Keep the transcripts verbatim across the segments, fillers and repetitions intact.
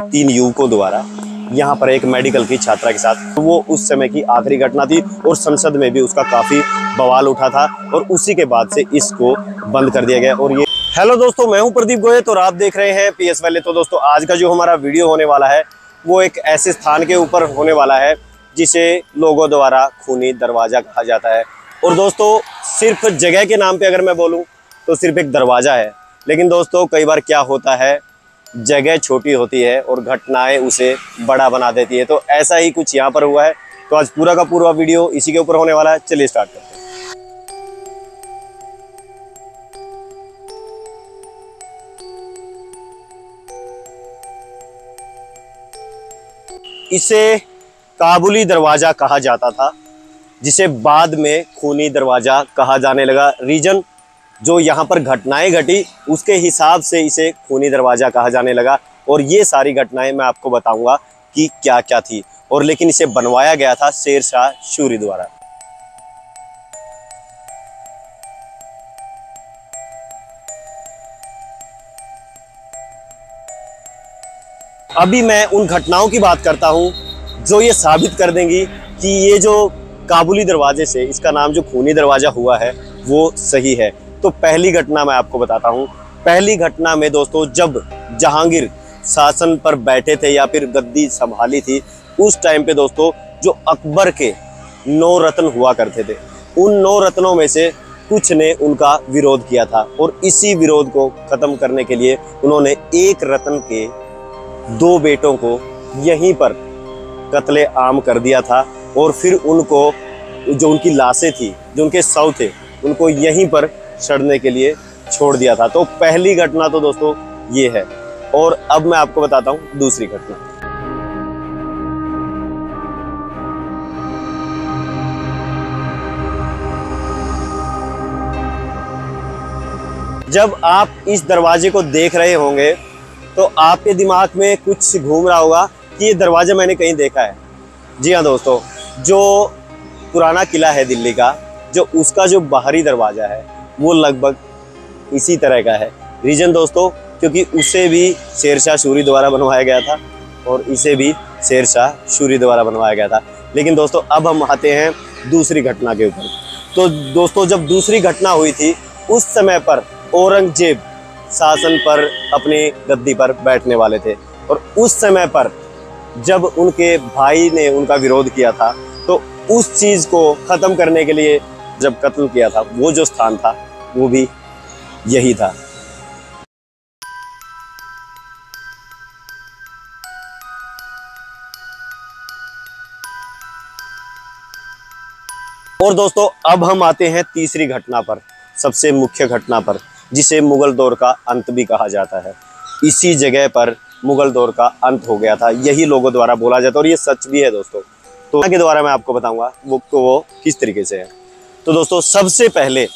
तीन युवकों द्वारा यहाँ पर एक मेडिकल की छात्रा के साथ। तो वो उस समय की आखिरी घटना थी और संसद में भी उसका काफ़ी बवाल उठा था और उसी के बाद से इसको बंद कर दिया गया। और ये हेलो दोस्तों, मैं हूं प्रदीप गोयल और आप देख रहे हैं पी एस वैली। तो दोस्तों आज का जो हमारा वीडियो होने वाला है वो एक ऐसे स्थान के ऊपर होने वाला है जिसे लोगों द्वारा खूनी दरवाज़ा कहा जाता है। और दोस्तों सिर्फ जगह के नाम पे अगर मैं बोलूँ तो सिर्फ एक दरवाज़ा है, लेकिन दोस्तों कई बार क्या होता है, जगह छोटी होती है और घटनाएं उसे बड़ा बना देती है। तो ऐसा ही कुछ यहाँ पर हुआ है। तो आज पूरा का पूरा वीडियो इसी के ऊपर होने वाला है। चलिए स्टार्ट करते हैं। इसे काबुली दरवाज़ा कहा जाता था, जिसे बाद में खूनी दरवाज़ा कहा जाने लगा। रीजन जो यहाँ पर घटनाएं घटी उसके हिसाब से इसे खूनी दरवाज़ा कहा जाने लगा। और ये सारी घटनाएं मैं आपको बताऊंगा कि क्या क्या थी। और लेकिन इसे बनवाया गया था शेर शाह सूरी द्वारा। अभी मैं उन घटनाओं की बात करता हूं जो ये साबित कर देंगी कि ये जो काबुली दरवाजे से इसका नाम जो खूनी दरवाज़ा हुआ है वो सही है। तो पहली घटना मैं आपको बताता हूँ। पहली घटना में दोस्तों जब जहांगीर शासन पर बैठे थे या फिर गद्दी संभाली थी, उस टाइम पे दोस्तों जो अकबर के नौ रत्न हुआ करते थे, उन नौ रत्नों में से कुछ ने उनका विरोध किया था। और इसी विरोध को ख़त्म करने के लिए उन्होंने एक रत्न के दो बेटों को यहीं पर कत्ले आम कर दिया था। और फिर उनको जो उनकी लाशें थी, जो उनके शव थे, उनको यहीं पर सड़ने के लिए छोड़ दिया था। तो पहली घटना तो दोस्तों ये है। और अब मैं आपको बताता हूँ दूसरी घटना। जब आप इस दरवाजे को देख रहे होंगे तो आपके दिमाग में कुछ घूम रहा होगा कि ये दरवाजा मैंने कहीं देखा है। जी हाँ दोस्तों, जो पुराना किला है दिल्ली का, जो उसका जो बाहरी दरवाज़ा है वो लगभग इसी तरह का है। रीजन दोस्तों क्योंकि उसे भी शेर शाह सूरी द्वारा बनवाया गया था और इसे भी शेर शाह सूरी द्वारा बनवाया गया था। लेकिन दोस्तों अब हम आते हैं दूसरी घटना के ऊपर। तो दोस्तों जब दूसरी घटना हुई थी उस समय पर औरंगजेब शासन पर अपनी गद्दी पर बैठने वाले थे। और उस समय पर जब उनके भाई ने उनका विरोध किया था तो उस चीज़ को ख़त्म करने के लिए जब कत्ल किया था, वो जो स्थान था वो भी यही था। और दोस्तों अब हम आते हैं तीसरी घटना पर, सबसे मुख्य घटना पर, जिसे मुगल दौर का अंत भी कहा जाता है। इसी जगह पर मुगल दौर का अंत हो गया था, यही लोगों द्वारा बोला जाता है और ये सच भी है दोस्तों। तो के द्वारा मैं आपको बताऊंगा वो तो वो किस तरीके से है। तो दोस्तों सबसे पहले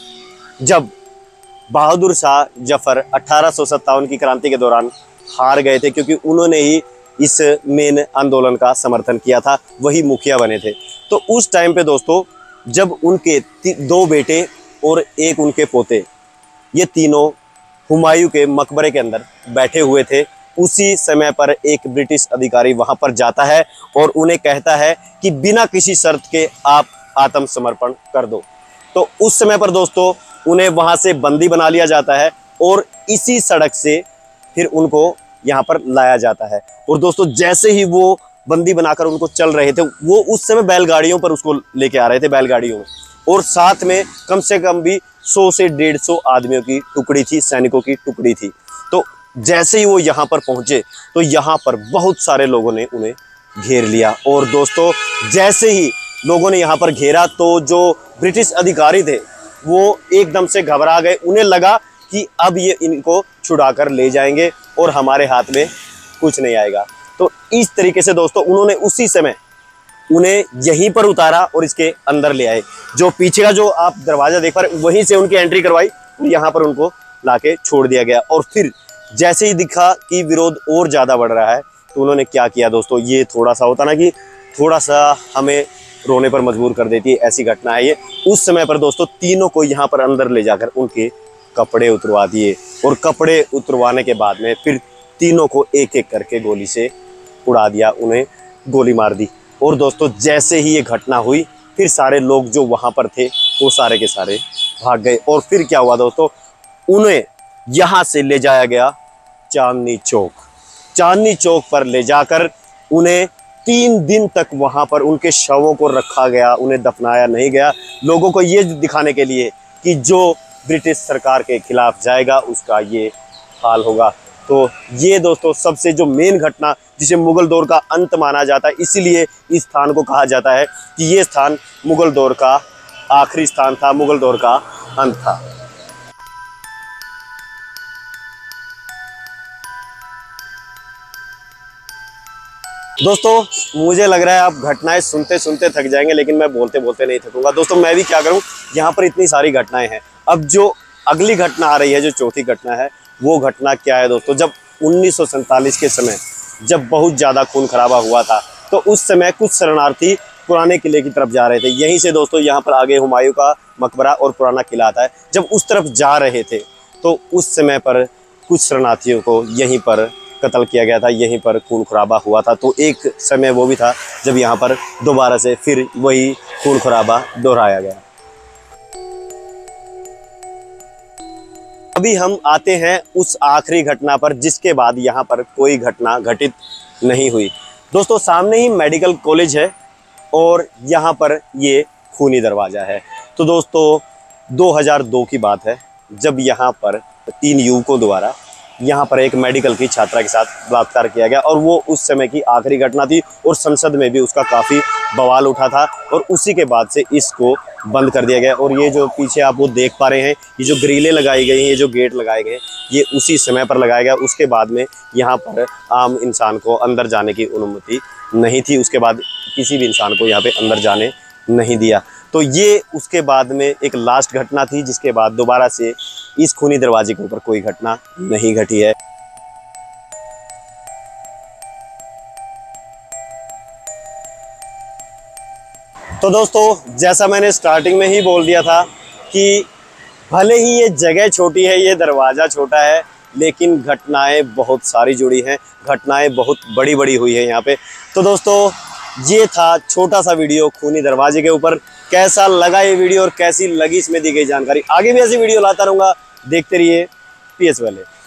जब बहादुर शाह जफर अठारह सौ सत्तावन की क्रांति के दौरान हार गए थे, क्योंकि उन्होंने ही इस मेन आंदोलन का समर्थन किया था, वही मुखिया बने थे। तो उस टाइम पे दोस्तों जब उनके दो बेटे और एक उनके पोते, ये तीनों हुमायूं के मकबरे के अंदर बैठे हुए थे, उसी समय पर एक ब्रिटिश अधिकारी वहां पर जाता है और उन्हें कहता है कि बिना किसी शर्त के आप आत्मसमर्पण कर दो। तो उस समय पर दोस्तों उन्हें वहां से बंदी बना लिया जाता है और इसी सड़क से फिर उनको यहाँ पर लाया जाता है। और दोस्तों जैसे ही वो बंदी बनाकर उनको चल रहे थे, वो उस समय बैलगाड़ियों पर उसको लेके आ रहे थे, बैलगाड़ियों में, और साथ में कम से कम भी सौ से डेढ़ सौ आदमियों की टुकड़ी थी, सैनिकों की टुकड़ी थी। तो जैसे ही वो यहाँ पर पहुँचे तो यहाँ पर बहुत सारे लोगों ने उन्हें घेर लिया। और दोस्तों जैसे ही लोगों ने यहाँ पर घेरा तो जो ब्रिटिश अधिकारी थे वो एकदम से घबरा गए। उन्हें लगा कि अब ये इनको छुड़ा कर ले जाएंगे और हमारे हाथ में कुछ नहीं आएगा। तो इस तरीके से दोस्तों उन्होंने उसी समय उन्हें यहीं पर उतारा और इसके अंदर ले आए। जो पीछे का जो आप दरवाज़ा देख पा रहे, वहीं से उनकी एंट्री करवाई और यहाँ पर उनको लाके छोड़ दिया गया। और फिर जैसे ही दिखा कि विरोध और ज़्यादा बढ़ रहा है तो उन्होंने क्या किया दोस्तों, ये थोड़ा सा होता ना कि थोड़ा सा हमें रोने पर मजबूर कर देती है, ऐसी घटना है ये। उस समय पर दोस्तों तीनों को यहाँ पर अंदर ले जाकर उनके कपड़े उतरवा दिए और कपड़े उतरवाने के बाद में फिर तीनों को एक एक करके गोली से उड़ा दिया, उन्हें गोली मार दी। और दोस्तों जैसे ही ये घटना हुई, फिर सारे लोग जो वहाँ पर थे वो सारे के सारे भाग गए। और फिर क्या हुआ दोस्तों, उन्हें यहाँ से ले जाया गया चांदनी चौक। चांदनी चौक पर ले जाकर उन्हें तीन दिन तक वहाँ पर उनके शवों को रखा गया, उन्हें दफनाया नहीं गया, लोगों को ये दिखाने के लिए कि जो ब्रिटिश सरकार के खिलाफ जाएगा उसका ये हाल होगा। तो ये दोस्तों सबसे जो मेन घटना जिसे मुगल दौर का अंत माना जाता है, इसीलिए इस स्थान को कहा जाता है कि ये स्थान मुगल दौर का आखिरी स्थान था, मुगल दौर का अंत था। दोस्तों मुझे लग रहा है आप घटनाएं सुनते सुनते थक जाएंगे, लेकिन मैं बोलते बोलते नहीं थकूंगा। दोस्तों मैं भी क्या करूं, यहाँ पर इतनी सारी घटनाएं हैं। अब जो अगली घटना आ रही है, जो चौथी घटना है, वो घटना क्या है दोस्तों, जब उन्नीस सौ सैंतालीस के समय जब बहुत ज़्यादा खून खराबा हुआ था, तो उस समय कुछ शरणार्थी पुराने किले की तरफ जा रहे थे। यहीं से दोस्तों यहाँ पर आगे हुमायूं का मकबरा और पुराना किला आता है। जब उस तरफ जा रहे थे तो उस समय पर कुछ शरणार्थियों को यहीं पर कत्ल किया गया था, यहीं पर खून खराबा हुआ था। तो एक समय वो भी था जब यहाँ पर दोबारा से फिर वही खून खराबा दोहराया गया। अभी हम आते हैं उस आखिरी घटना पर जिसके बाद यहाँ पर कोई घटना घटित नहीं हुई। दोस्तों सामने ही मेडिकल कॉलेज है और यहाँ पर ये खूनी दरवाज़ा है। तो दोस्तों दो हज़ार दो की बात है, जब यहाँ पर तीन युवकों द्वारा यहाँ पर एक मेडिकल की छात्रा के साथ बलात्कार किया गया, और वो उस समय की आखिरी घटना थी और संसद में भी उसका काफ़ी बवाल उठा था। और उसी के बाद से इसको बंद कर दिया गया। और ये जो पीछे आप वो देख पा रहे हैं, ये जो ग्रिलें लगाई गई हैं, ये जो गेट लगाए गए हैं, ये उसी समय पर लगाया गया। उसके बाद में यहाँ पर आम इंसान को अंदर जाने की अनुमति नहीं थी। उसके बाद किसी भी इंसान को यहाँ पर अंदर जाने नहीं दिया। तो ये उसके बाद में एक लास्ट घटना थी, जिसके बाद दोबारा से इस खूनी दरवाजे के ऊपर कोई घटना नहीं घटी है। तो दोस्तों जैसा मैंने स्टार्टिंग में ही बोल दिया था कि भले ही ये जगह छोटी है, ये दरवाज़ा छोटा है, लेकिन घटनाएं बहुत सारी जुड़ी हैं, घटनाएं बहुत बड़ी बड़ी हुई है यहाँ पे। तो दोस्तों ये था छोटा सा वीडियो खूनी दरवाजे के ऊपर। कैसा लगा ये वीडियो और कैसी लगी इसमें दी गई जानकारी, आगे भी ऐसी वीडियो लाता रहूँगा। देखते रहिए पी एस वाले।